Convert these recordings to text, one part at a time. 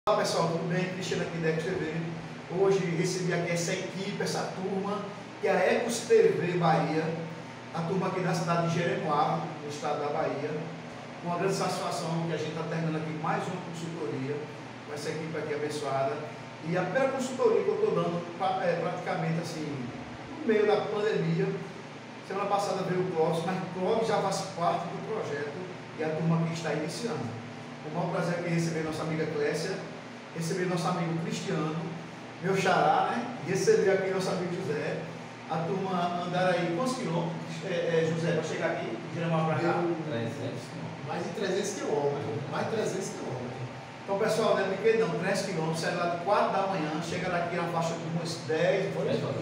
Olá pessoal, tudo bem? Cristiano aqui da Ecos TV. Hoje recebi aqui essa equipe, essa turma, que é a Ecos TV Bahia, a turma aqui da cidade de Jeremoabo, no estado da Bahia. Uma grande satisfação que a gente está terminando aqui mais uma consultoria com essa equipe aqui abençoada. E a primeira consultoria que eu estou dando praticamente assim, no meio da pandemia. Semana passada veio o Clóvis, mas o Clóvis já faz parte do projeto e a turma aqui está iniciando. O maior prazer aqui receber nossa amiga Clécia, receber nosso amigo Cristiano, meu xará, né? E receber aqui nosso amigo José. A turma andar aí, quantos quilômetros, José, para chegar aqui, de Jeremoabo para cá? 300 mais de 300 quilômetros, mais de 300 quilômetros. Então, pessoal, não é brinquedo não, 3 quilômetros, sai lá de 4 da manhã, chega daqui na faixa de umas 10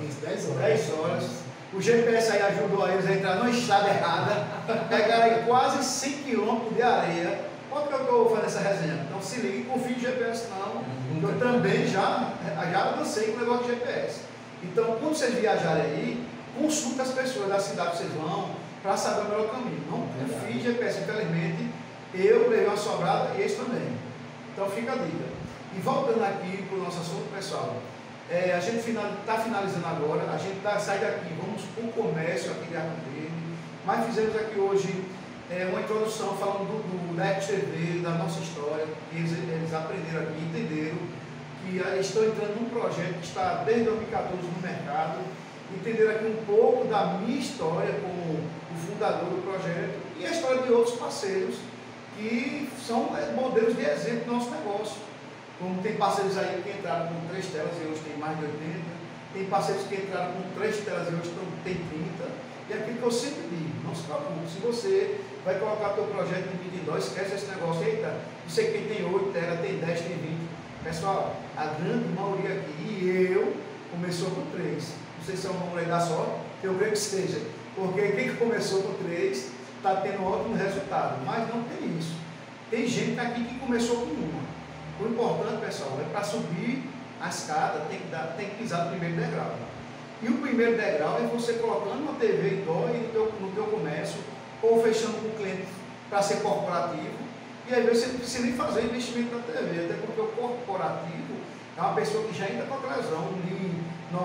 horas. O GPS aí ajudou a eles a entrar na estrada errada, pegaram aí quase 100 quilômetros de areia. Qual que eu estou fazendo essa resenha? Então se ligue, confie no GPS não, eu também já dancei com o negócio de GPS. Então quando vocês viajarem aí, consulte as pessoas da cidade que vocês vão, para saber o melhor caminho. Não confie em GPS, infelizmente, eu levei uma sobrada e eles também. Então fica a dica. E voltando aqui para o nosso assunto, pessoal, a gente está finalizando agora, a gente sai daqui, vamos para o comércio aqui de Arco Verde, mas fizemos aqui hoje uma introdução falando da Ecos TV, da nossa história, que eles aprenderam aqui, entenderam que estão entrando num projeto que está desde 2014 no mercado, entenderam aqui um pouco da minha história como o fundador do projeto e a história de outros parceiros que são modelos de exemplo do nosso negócio. Como tem parceiros aí que entraram com 3 telas e hoje tem mais de 80, tem parceiros que entraram com 3 telas e hoje tem 30, e aquilo que eu sempre digo, não se preocupe, se você vai colocar teu projeto de individual, esquece esse negócio, eita, não sei quem tem 8 telas, tem 10, tem 20, pessoal, a grande maioria aqui, e eu, começou com 3, não sei se é um número aí da sorte, eu creio que seja, porque quem começou com 3, está tendo ótimo resultado, mas não tem isso, tem gente aqui que começou com 1. O importante, pessoal, é para subir a escada, tem que pisar no primeiro degrau. E o primeiro degrau é você colocando uma TV indoor no teu comércio, ou fechando com o cliente para ser corporativo, e aí você não precisa nem fazer investimento na TV, até porque o corporativo é uma pessoa que já entra com a lesão em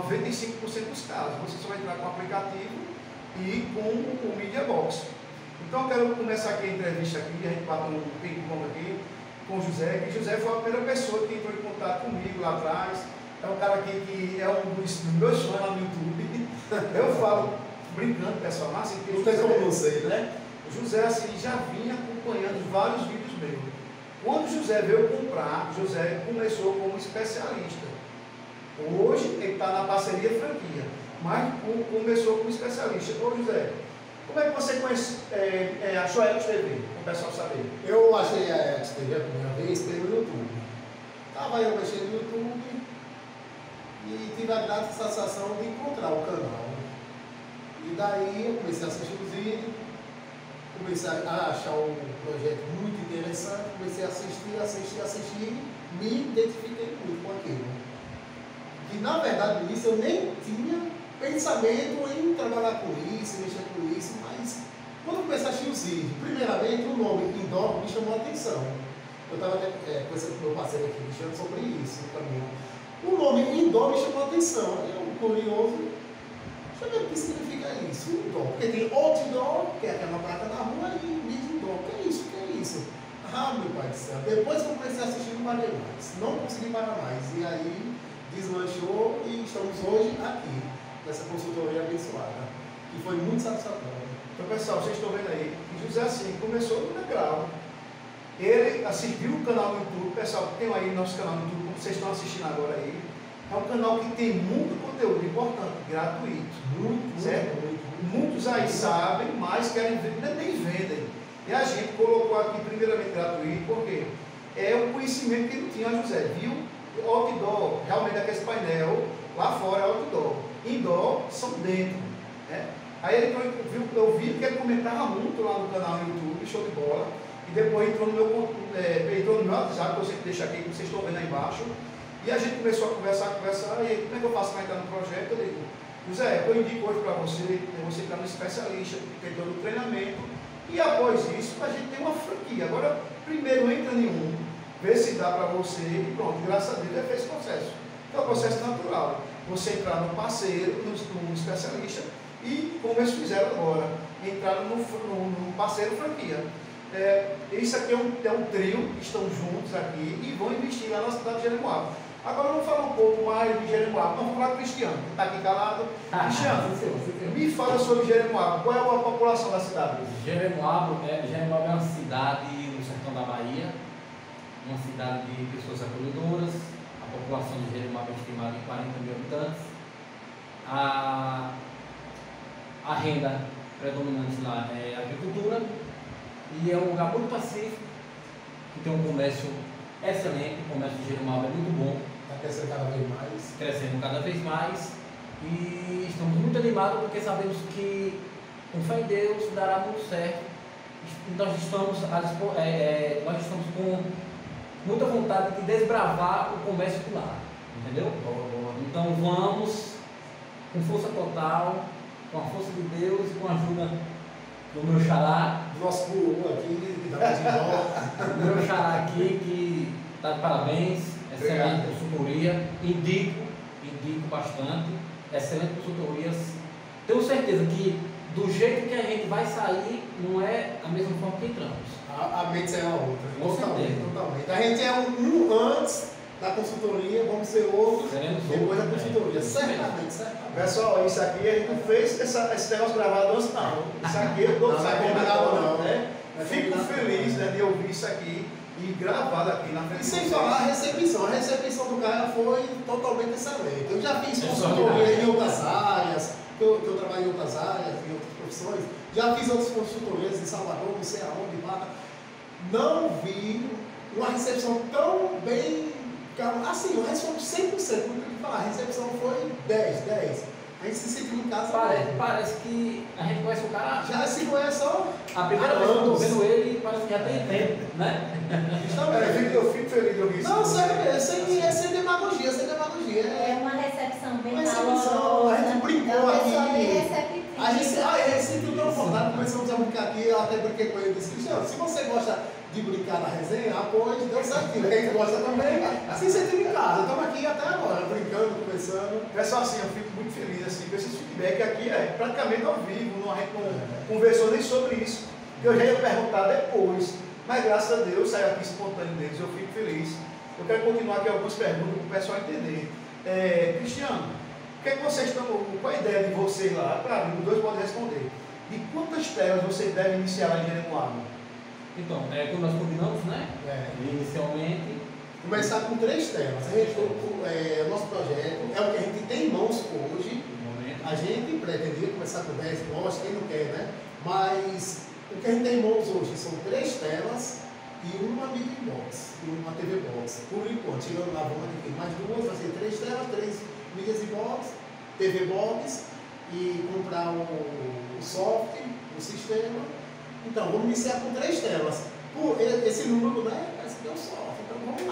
95% dos casos. Você só vai entrar com o aplicativo e com o Media Box. Então eu quero começar aqui a entrevista aqui, a gente bateu um ping-pong aqui com o José, que José foi a primeira pessoa que entrou em contato comigo lá atrás. É um cara aqui que é um dos meus fãs lá no YouTube. Eu falo, brincando, pessoal, mas assim, não tem como não ser, né? O José assim, já vinha acompanhando vários vídeos meus. Quando o José veio comprar, José começou como especialista. Hoje ele está na parceria franquia, mas começou como especialista. Ô José, como é que você achou a Ecos TV, para o pessoal saber? Eu achei a Ecos TV a primeira vez pelo YouTube. Estava eu mexendo no YouTube e tive a grata satisfação de encontrar o canal. E daí eu comecei a assistir os vídeos, comecei a achar um projeto muito interessante, comecei a assistir, me identifiquei muito com aquilo. E na verdade, no início eu nem tinha pensamento em trabalhar com isso, mexer com isso, mas quando eu comecei a assistir os vídeos, primeiramente o nome Indoor me chamou a atenção. Eu estava conversando com meu parceiro aqui, mexendo sobre isso no caminho. O nome Indoor me chamou a atenção. Eu, curioso, deixa eu ver o que significa isso, Indoor. Porque tem Outdoor, que é aquela placa da rua, e Indoor. O que é isso? O que é isso? Ah, meu pai do céu. Depois que eu comecei a assistir, não parei mais. Não consegui parar mais. E aí deslanchou e estamos hoje aqui, nessa consultoria abençoada, que foi muito satisfatória. Então, pessoal, vocês estão vendo aí, que José assim, começou no degrau. Ele assistiu o canal no YouTube, pessoal, tem aí nosso canal no YouTube, como vocês estão assistindo agora aí. É um canal que tem muito conteúdo importante, gratuito. Muitos aí sabem, mas querem ver, nem vendem. E a gente colocou aqui primeiramente gratuito, porque é o conhecimento que ele tinha, José, viu? Outdoor, realmente aquele painel, lá fora é outdoor. Indoor são dentro. Né? Aí ele eu vi que ele comentava muito lá no canal no YouTube, show de bola. E depois entrou no meu WhatsApp, que eu sempre deixo aqui, que vocês estão vendo aí embaixo. E a gente começou a conversar, e aí, como é que eu faço para entrar no projeto? Eu digo, José, eu indico hoje para você está no especialista, tem todo o treinamento, e após isso a gente tem uma franquia. Agora, primeiro entra em um, ver se dá para você e pronto, graças a Deus ele fez esse processo. Então é um processo natural. Você entrar no parceiro, no especialista e, como eles fizeram agora, entraram no parceiro franquia. Isso aqui é um trio que estão juntos aqui e vão investir lá na cidade de Jeremoabo. Agora vamos falar um pouco mais de Jeremoabo. Vamos falar do Cristiano, que está aqui calado. Cristiano, me fala sobre Jeremoabo. Qual é a população da cidade? Jeremoabo é uma cidade no sertão da Bahia, uma cidade de pessoas acolhedoras. A população de Jeremoabo é estimada em 40 mil habitantes. A renda predominante lá é a agricultura e é um lugar muito pacífico, que tem um comércio excelente. O comércio de Jeremoabo é muito bom. Está crescendo cada vez mais. Crescendo cada vez mais e estamos muito animados porque sabemos que com fé em Deus dará muito certo. Nós estamos com muita vontade de desbravar o comércio por lá, entendeu? Então vamos com força total, com a força de Deus e com a ajuda do meu xará. Nosso guru aqui, que está de O meu xará aqui, que está de parabéns, excelente consultoria, indico bastante, excelente consultorias. Tenho certeza que do jeito que a gente vai sair, não é a mesma forma que entramos. A mente é a outra. Com certeza. Totalmente. A gente é um antes da consultoria, vamos ser outros depois da consultoria. Certamente. Pessoal, isso aqui a gente não fez esse negócio gravado antes, não. Isso aqui eu estou não, né? Fico feliz, né, de ouvir isso aqui e gravado aqui na frente. E sem falar a recepção do cara foi totalmente excelente. Eu já fiz consultoria em outras áreas, eu trabalho em outras áreas, em outras profissões, já fiz outras consultorias em Salvador, não sei aonde, lá. Não vi uma recepção tão bem. Assim, eu respondo 100%, como eu falar, a recepção foi 10. A gente se sentiu em casa. Parece que a gente conhece o cara. Já se conhece só. A primeira vez que eu estou vendo ele, parece que já tem tempo, né? Eu fico feliz de ouvir isso. Não, sério, sem demagogia. É uma recepção bem calorosa. A gente brincou aqui. A gente se sentiu tão confortável, começamos a brincar aqui, eu até brinquei com ele e disse, Cristiano, se você gosta de brincar na resenha, apoie, deu certinho. Quem gosta também, se sentiu em casa. Estamos aqui até agora, brincando, conversando. Pessoal, assim, eu fico muito feliz assim, com esse feedback aqui, é praticamente ao vivo, a gente não conversou nem sobre isso, que eu já ia perguntar depois, mas graças a Deus saiu aqui espontâneo deles, eu fico feliz. Eu quero continuar aqui algumas perguntas para o pessoal entender. Cristiano, vocês estão, qual a ideia de vocês lá? Para mim, os dois podem responder. De quantas telas vocês devem iniciar lá em Jeremoabo? Então, como nós combinamos, né? Inicialmente. Começar com 3 telas. O nosso projeto é o que a gente tem em mãos hoje. A gente pretendia começar com 10, lógico, quem não quer, né? Mas o que a gente tem em mãos hoje são 3 telas e uma media box, e uma TV box. Por enquanto, tirando lá, vamos ter mais 2, vai ser 3 telas, 3 mídias e box, TV box e comprar o software, o sistema. Então, vamos iniciar com 3 telas. Por esse número, né? Parece que é o software, então vamos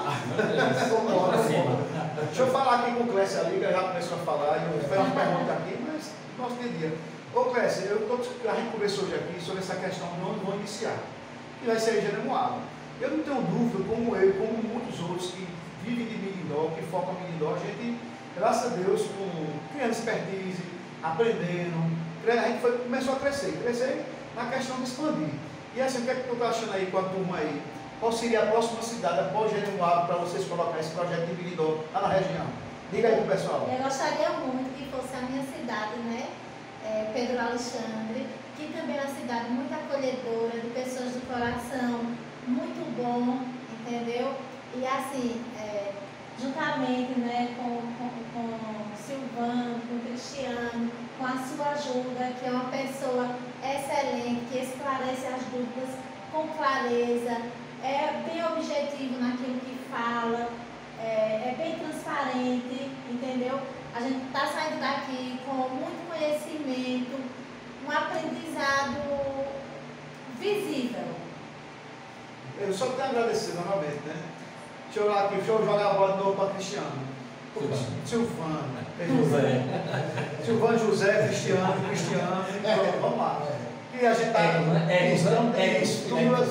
lá. Deixa eu falar aqui com o Clécio ali, que já começou a falar, e eu fiz uma pergunta aqui, mas nosso dia. Ô Clécio, a gente conversou hoje aqui sobre essa questão de onde vão iniciar. E vai ser em Jeremoabo. Eu não tenho dúvida, como eu, como muitos outros que vivem de Mirim-Dó, que focam em Mirim-Dó, a gente, graças a Deus, criando expertise, aprendendo, a gente começou a crescer na questão de expandir. E assim, o que é que tu está achando aí com a turma aí? Qual seria a próxima cidade após Jeremoabo para vocês colocar esse projeto de Mirim-Dó lá na região? Diga aí pro pessoal. Eu gostaria muito que fosse a minha cidade, né? Pedro Alexandre, que também é uma cidade muito acolhedora, de pessoas de coração, muito bom, entendeu? E assim, juntamente, né, com o Silvano, com o Cristiano, com a sua ajuda, que é uma pessoa excelente, que esclarece as dúvidas com clareza, é bem objetivo naquilo que fala, é bem transparente, entendeu? A gente está saindo daqui com muito conhecimento, um aprendizado visível. Eu só tenho a agradecer novamente, né? Deixa eu jogar a bola de novo para Cristiano. Silvano, José, Cristiano. Vamos lá. E a gente está.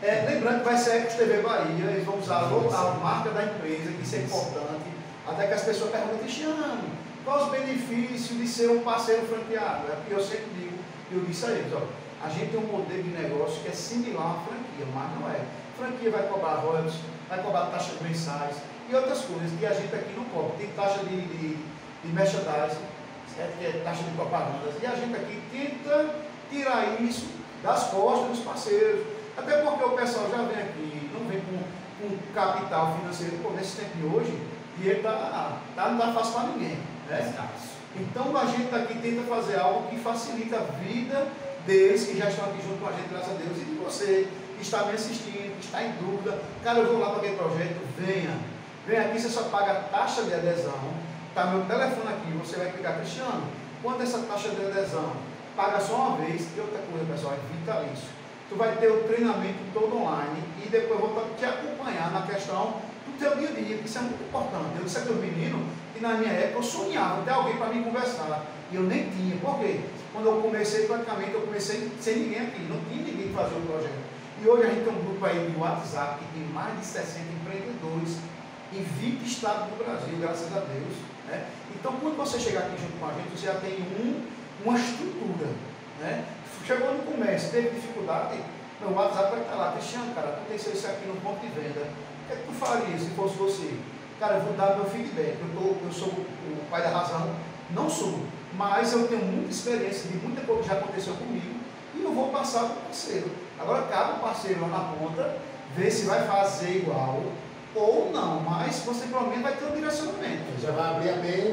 Lembrando que vai ser Ecos TV Bahia, eles vão usar a marca da empresa, que isso é importante, até que as pessoas perguntam, Cristiano, quais os benefícios de ser um parceiro franqueado? É porque eu sempre digo, eu disse a eles, ó, a gente tem um modelo de negócio que é similar à franquia, mas não é. Franquia vai cobrar royalties, vai cobrar taxas mensais e outras coisas que a gente aqui não cobra. Tem taxa de merchandising, certo? Que é taxa de propagandas, e a gente aqui tenta tirar isso das costas dos parceiros. Até porque o pessoal já vem aqui, não vem com capital financeiro, como nesse tempo de hoje, e ele não está fácil para ninguém. Né? Então a gente aqui tenta fazer algo que facilita a vida deles que já estão aqui junto com a gente, graças a Deus, e de você que está me assistindo, que está em dúvida, cara, eu vou lá para aquele projeto, venha aqui, você só paga a taxa de adesão, está meu telefone aqui, você vai clicar, Cristiano, quanto é essa taxa de adesão? Paga só uma vez, e outra coisa, pessoal, evita isso. Tu vai ter o treinamento todo online e depois eu vou te acompanhar na questão do teu dia a dia, que isso é muito importante. Eu disse aqui aos meninos que na minha época eu sonhava ter alguém para me conversar, e eu nem tinha. Por quê? Quando eu comecei, praticamente, eu comecei sem ninguém aqui, não tinha ninguém que fazia o projeto. E hoje a gente tem um grupo aí de WhatsApp que tem mais de 60 empreendedores em 20 estados do Brasil, graças a Deus. Né? Então, quando você chegar aqui junto com a gente, você já tem uma estrutura. Né? Chegou no comércio, teve dificuldade, meu WhatsApp vai estar lá, Cristiano, cara, aconteceu isso aqui no ponto de venda. O que é que tu faria se fosse você? Cara, eu vou dar meu feedback, eu sou o pai da razão, não sou, mas eu tenho muita experiência de muita coisa que já aconteceu comigo e eu vou passar para o parceiro. Agora cabe o parceiro lá na ponta, ver se vai fazer igual ou não, mas você provavelmente vai ter um direcionamento. Já vai abrir a mente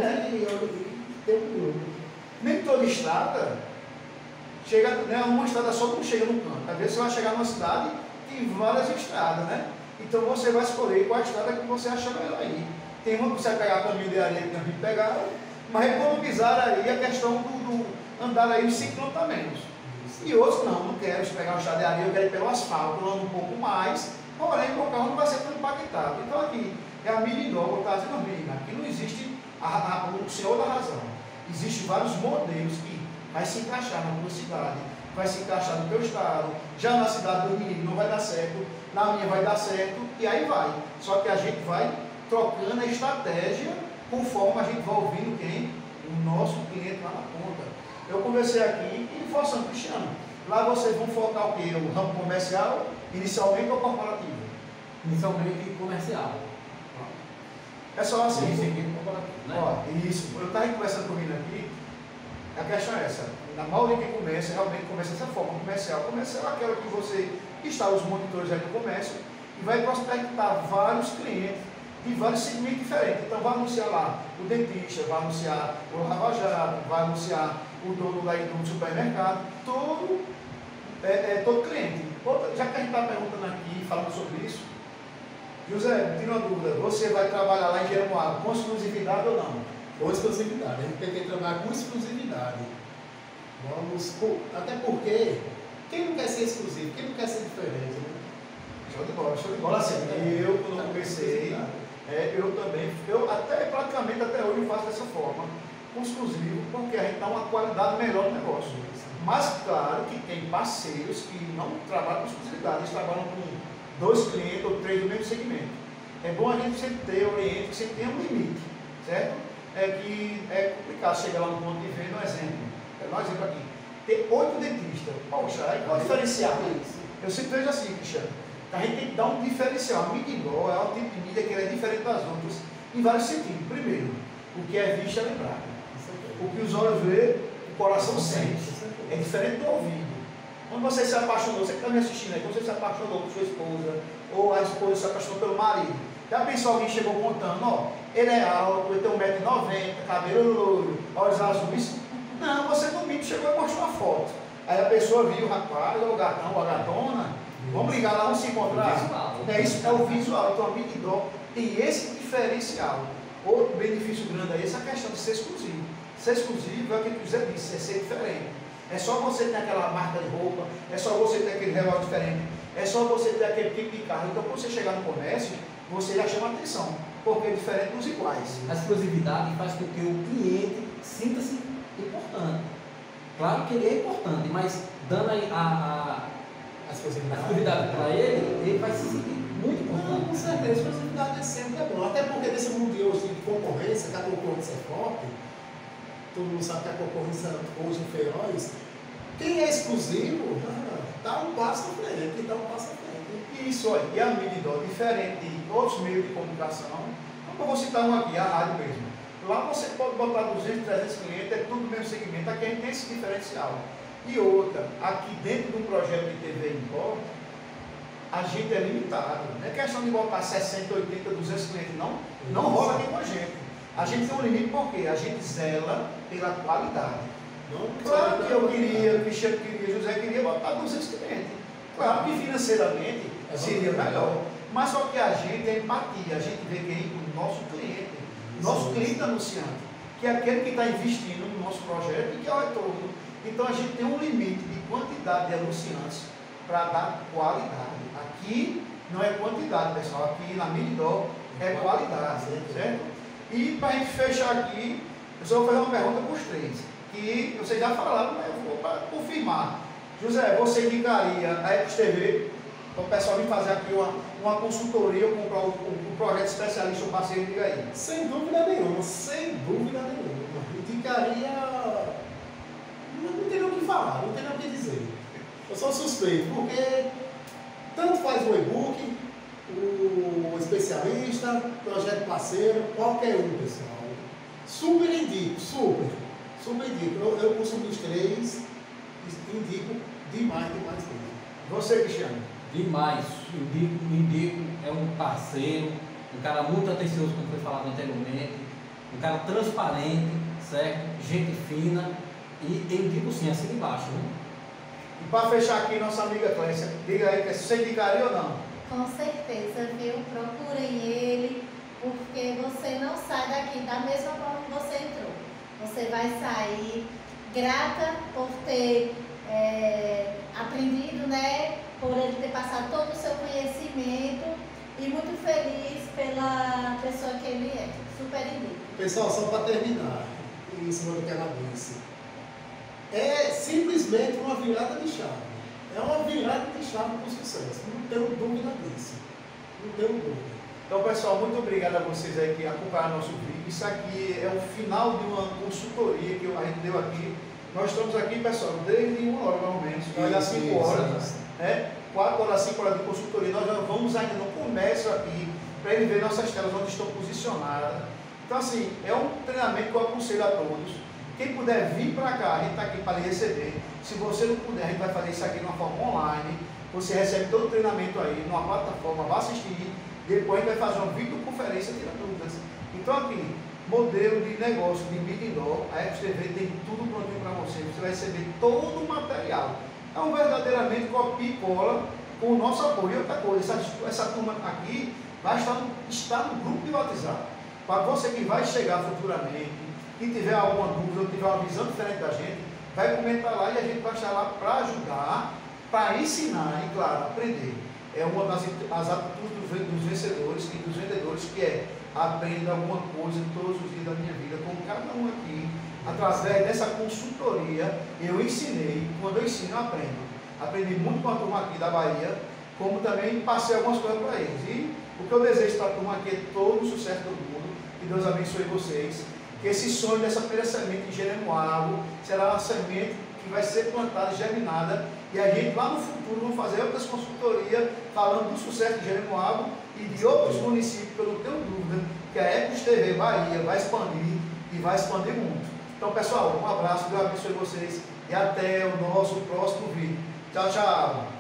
e ter um grupo. Nem toda estrada chega, né, uma estrada só não chega no canto. Às vezes você vai chegar numa cidade e tem várias estradas, né? Então você vai escolher qual estrada que você acha melhor aí. Tem uma que você vai pegar caminho de areia que não pegar, mas economizar aí a questão do andar aí uns 5 km a menos. E outros não quero pegar uma estrada de areia, eu quero ir pelo asfalto, eu ando um pouco mais, porém o carro não vai ser tão impactado. Então aqui é a mídia indoor, está dizendo aqui não existe o senhor da razão. Existem vários modelos que vai se encaixar na tua cidade, vai se encaixar no teu estado, já na cidade do menino não vai dar certo, na minha vai dar certo, e aí vai. Só que a gente vai trocando a estratégia conforme a gente vai ouvindo quem? O nosso cliente lá na ponta. Eu conversei aqui e forçando, Cristiano, lá vocês vão focar o quê? O ramo comercial, inicialmente ou corporativo? Inicialmente comercial. É só assim. Né? Ó, isso, eu estava conversando com o menino aqui, a questão é essa. Na maioria que começa, realmente começa dessa forma, comercial. Comercial é aquela que você instala os monitores aí no comércio e vai prospectar vários clientes de vários segmentos diferentes. Então vai anunciar lá o dentista, vai anunciar o lava-jato, vai anunciar o dono daí do supermercado, todo cliente. Já que a gente está perguntando aqui, falando sobre isso, José, tira uma dúvida, você vai trabalhar lá em Jeremoabo com exclusividade ou não? Com exclusividade, a gente tem que trabalhar com exclusividade. Até porque, quem não quer ser exclusivo, quem não quer ser diferente? Né? Show de bola, show de bola. Assim, eu quando comecei, eu também, praticamente até hoje eu faço dessa forma, com exclusivo, porque a gente dá uma qualidade melhor no negócio. Mas claro que tem parceiros que não trabalham com exclusividade, eles trabalham com 2 clientes ou 3 do mesmo segmento. É bom a gente sempre ter oriente, que sempre tem um limite, certo? É que é complicado chegar lá no ponto de venda, um exemplo. Um exemplo aqui. Tem 8 dentistas. Poxa, aí qual é o diferencial? Eu sempre vejo assim, Cristiano. A gente tem que dar um diferencial. A mídia indoor é um tipo de mídia que é diferente das outras em vários sentidos. Primeiro, o que é visto é lembrado. O que os olhos vê, o coração sente. É diferente do ouvido. Quando você se apaixonou, você que está me assistindo aí, quando você se apaixonou por sua esposa, ou a esposa se apaixonou pelo marido, já pensou alguém chegou contando, ó, ele é alto, ele tem 1,90 m, cabelo loiro, olhos azuis? Não, você domingo chegou e mostrou uma foto. Aí a pessoa viu o rapaz, ou o gatão, ou a gatona, vamos ligar lá, vamos se encontrar. Isso é o visual. Então a mídia indoor tem esse diferencial. Outro benefício grande aí é essa questão de ser exclusivo. Ser exclusivo é o que o José disse, é ser diferente. É só você ter aquela marca de roupa, é só você ter aquele relógio diferente, é só você ter aquele tipo de carro. Então quando você chegar no comércio, você já chama atenção, porque é diferente dos iguais. A exclusividade faz com que o cliente sinta-se importante. Claro que ele é importante, mas dando a A a exclusividade. exclusividade para ele vai se sentir muito Não, com importante. certeza, a exclusividade é sempre bom. Até porque nesse mundo de hoje de concorrência, que a concorrência é forte, todo mundo sabe que a concorrência hoje é feroz. Quem é exclusivo, dá um passo à frente, dá um passo à frente. Isso aí, e a Mididó, diferente de outros meios de comunicação, eu vou citar um aqui, a rádio mesmo. Lá você pode botar 200, 300 clientes, é tudo do mesmo segmento, aqui a gente tem esse diferencial. E outra, aqui dentro do projeto de TV em Pó, a gente é limitado. Não é questão de botar 60, 80, 200 clientes, não rola aqui com a gente. A gente tem um limite porque a gente zela pela qualidade. Claro que eu queria, o Cristiano queria, José queria botar 200 clientes. Claro que financeiramente seria melhor. Mas só que a gente é empatia, a gente vê quem? O nosso cliente. Nosso cliente anunciante, que é aquele que está investindo no nosso projeto e que é o retorno. Então a gente tem um limite de quantidade de anunciantes para dar qualidade. Aqui não é quantidade, pessoal. Aqui na Mididó é qualidade, certo? E para a gente fechar aqui, eu só vou fazer uma pergunta para os três, que vocês já falaram, mas eu vou para confirmar. José, você indicaria a Ecos TV para o pessoal vir fazer aqui uma consultoria ou comprar um projeto especialista ou parceiro, diga aí? Sem dúvida nenhuma, sem dúvida nenhuma. Indicaria. Não tem nem o que falar, não tem nem o que dizer. Eu sou suspeito, porque tanto faz o e-book, o especialista, projeto parceiro, qualquer um, pessoal. Super indico, super indico. Eu consumi os três, indico demais mesmo. Você, Cristiano? Demais, indico, é um parceiro, um cara muito atencioso, como foi falado anteriormente, um cara transparente, certo? Gente fina, e eu indico sim, assim de baixo, né? E para fechar aqui, nossa amiga Clécia, diga aí, você indicaria ou não? Com certeza, viu? Procurem ele, porque você não sai daqui da mesma forma que você entrou. Você vai sair grata por ter aprendido, né? Por ele ter passado todo o seu conhecimento e muito feliz pela pessoa que ele é. Super indico. Pessoal, só para terminar, em cima do que ela disse, é simplesmente uma virada de chave. É uma virada de chave para o sucesso. Não tenho dúvida disso. Não tenho dúvida. Então, pessoal, muito obrigado a vocês aí que acompanharam nosso vídeo. Isso aqui é o final de uma consultoria que a gente deu aqui. Nós estamos aqui, pessoal, desde 1 hora, mais ou menos. Vai dar 5 horas, né? 4 horas, 5 horas de consultoria. Nós já vamos ainda no comércio aqui, para ele ver nossas telas onde estão posicionadas. Então, assim, é um treinamento que eu aconselho a todos. Quem puder vir para cá, a gente está aqui para lhe receber. Se você não puder, a gente vai fazer isso aqui de uma forma online. Você recebe todo o treinamento aí, numa plataforma, vai assistir. Depois a gente vai fazer uma videoconferência, tirar dúvidas. Então aqui, modelo de negócio de Mididó, a Ecos TV tem tudo prontinho para você. Você vai receber todo o material. É um verdadeiramente copia e cola com o nosso apoio. E outra coisa, essa turma aqui vai estar no grupo de WhatsApp. Para você que vai chegar futuramente, que tiver alguma dúvida ou tiver uma visão diferente da gente, vai comentar lá e a gente vai estar lá para ajudar, para ensinar e, claro, aprender. É uma das atitudes dos vencedores e dos vendedores, que é aprenda alguma coisa todos os dias da minha vida, como cada um aqui, através dessa consultoria, eu ensinei, quando eu ensino, eu aprendo. Aprendi muito com a turma aqui da Bahia, como também passei algumas coisas para eles. E o que eu desejo para a turma aqui é todo o sucesso do mundo, que Deus abençoe vocês, que esse sonho dessa primeira semente em Jeremoabo será uma semente que vai ser plantada, germinada, e a gente lá no futuro vai fazer outras consultorias falando do sucesso de Jeremoabo e de outros municípios, que eu não tenho dúvida que a Ecos TV Bahia vai expandir e vai expandir muito. Então, pessoal, um abraço, Deus abençoe vocês e até o nosso próximo vídeo. Tchau, tchau!